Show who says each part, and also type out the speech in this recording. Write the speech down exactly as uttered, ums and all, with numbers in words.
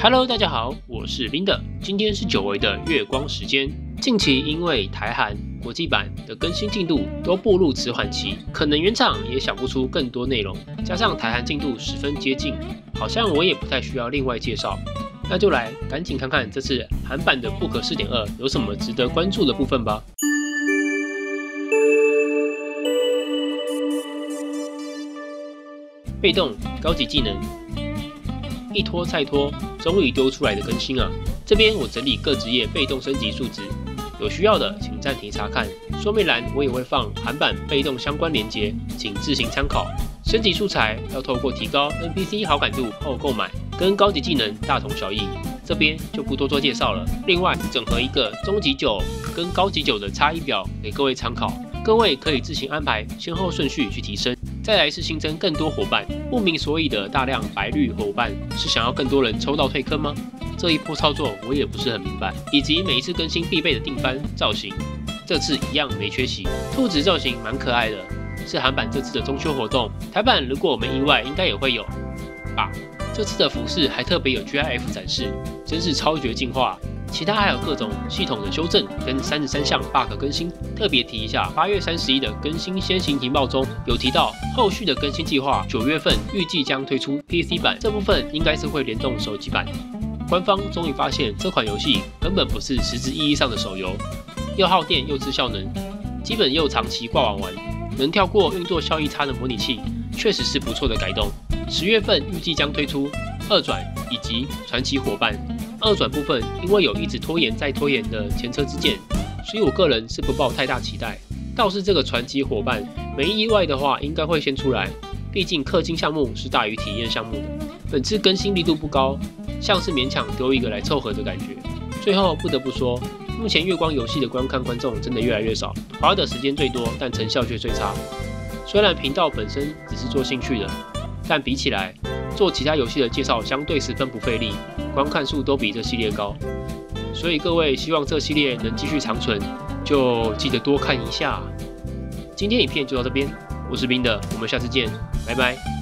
Speaker 1: Hello， 大家好，我是 Linda， 今天是久违的月光时间。近期因为台韩、国际版的更新进度都步入迟缓期，可能原厂也想不出更多内容，加上台韩进度十分接近，好像我也不太需要另外介绍。那就来赶紧看看这次韩版的 Book 四点二 有什么值得关注的部分吧。被动高级技能，一拖再拖，终于丢出来的更新啊！这边我整理各职业被动升级数值，有需要的请暂停查看。说明栏我也会放韩版被动相关连结，请自行参考。升级素材要透过提高 N P C 好感度后购买，跟高级技能大同小异，这边就不多做介绍了。另外，整合一个终极九跟高级九的差异表给各位参考，各位可以自行安排先后顺序去提升。再来是新增更多伙伴，不明所以的大量白绿伙伴是想要更多人抽到退坑吗？这一波操作我也不是很明白。以及每一次更新必备的定番造型，这次一样没缺席。兔子造型蛮可爱的，是韩版这次的中秋活动。台版如果我没意外，应该也会有吧。这次的服饰还特别有 G I F 展示，真是超绝进化。其他还有各种系统的修正跟三十三项 bug 更新，特别提一下，八月三十一的更新先行情报中有提到，后续的更新计划九月份预计将推出 P C 版，这部分应该是会联动手机版。官方终于发现这款游戏根本不是实质意义上的手游，又耗电又吃效能，基本又长期挂网玩，能跳过运作效益差的模拟器，确实是不错的改动。十月份预计将推出二转以及传奇伙伴。二转部分因为有一直拖延再拖延的前车之鉴，所以我个人是不抱太大期待。倒是这个传奇伙伴，没意外的话应该会先出来，毕竟氪金项目是大于体验项目的。本次更新力度不高，像是勉强丢一个来凑合的感觉。最后不得不说，目前月光游戏的观看观众真的越来越少，花的时间最多，但成效却最差。虽然频道本身只是做兴趣的，但比起来做其他游戏的介绍相对十分不费力，观看数都比这系列高，所以各位希望这系列能继续长存，就记得多看一下。今天影片就到这边，我是冰的，我们下次见，拜拜。